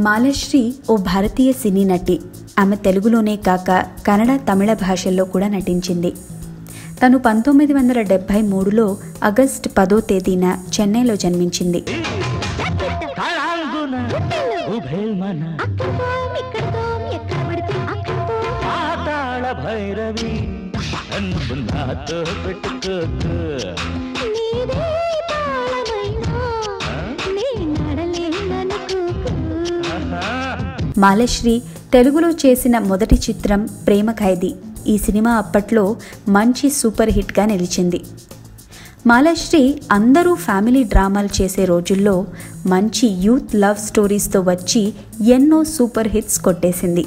మాలశ్రీ ఓ భారతీయ సినీ నటి. ఆమె తెలుగులోనే కాక కన్నడ, తమిళ భాషల్లో కూడా నటించింది. తను 1973లో ఆగస్టు 10వ తేదీన చెన్నైలో జన్మించింది. మాలశ్రీ తెలుగులో చేసిన మొదటి చిత్రం ప్రేమ ఖైదీ. ఈ సినిమా అప్పట్లో మంచి సూపర్ హిట్గా నిలిచింది. మాలశ్రీ అందరూ ఫ్యామిలీ డ్రామాలు చేసే రోజుల్లో మంచి యూత్ లవ్ స్టోరీస్తో వచ్చి ఎన్నో సూపర్ హిట్స్ కొట్టేసింది.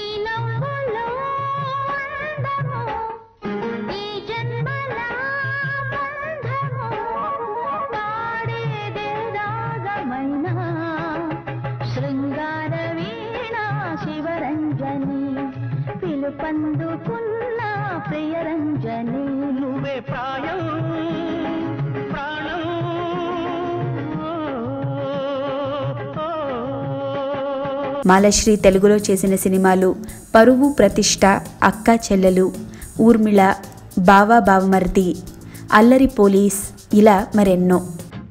మాలశ్రీ తెలుగులో చేసిన సినిమాలు పరువు ప్రతిష్ట, అక్కా చెల్లెలు, ఊర్మిళ, బావా బావమర్ది, అల్లరి పోలీస్, ఇలా మరెన్నో.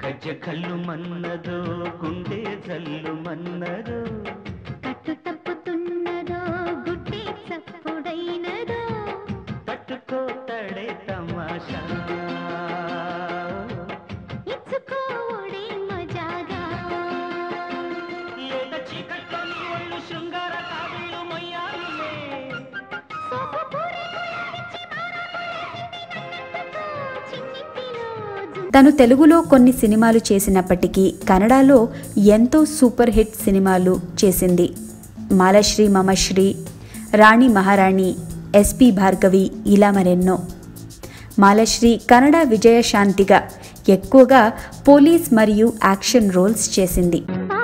తను తెలుగులో కొన్ని సినిమాలు చేసినప్పటికీ కన్నడలో ఎంతో సూపర్ హిట్ సినిమాలు చేసింది. మాలశ్రీ మమశ్రీ, రాణి మహారాణి, ఎస్పి భార్గవి, ఇలా మరెన్నో. మాలశ్రీ కన్నడ విజయశాంతిగా ఎక్కువగా పోలీస్ మరియు యాక్షన్ రోల్స్ చేసింది.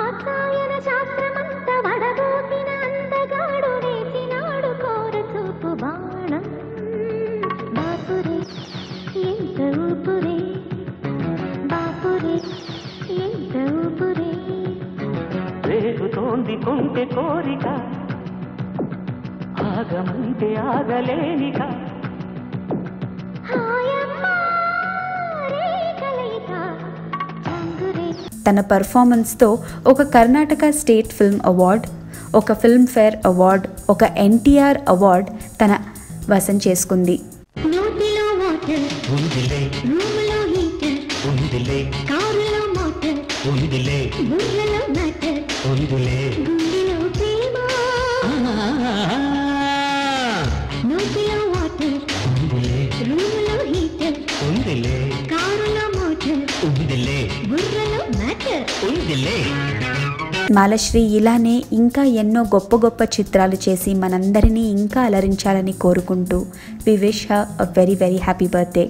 తన పర్ఫార్మెన్స్తో ఒక కర్ణాటక స్టేట్ ఫిల్మ్ అవార్డ్, ఒక ఫిల్మ్ఫేర్ అవార్డ్, ఒక ఎన్టీఆర్ అవార్డ్ తన వశం చేసుకుంది. మాలశ్రీ ఇలానే ఇంకా ఎన్నో గొప్ప గొప్ప చిత్రాలు చేసి మనందరినీ ఇంకా అలరించాలని కోరుకుంటూ we wish her a very very happy birthday.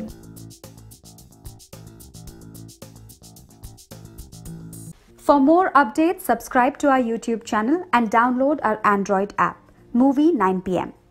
For more updates, subscribe to our YouTube channel and download our Android app, Movie 9 PM.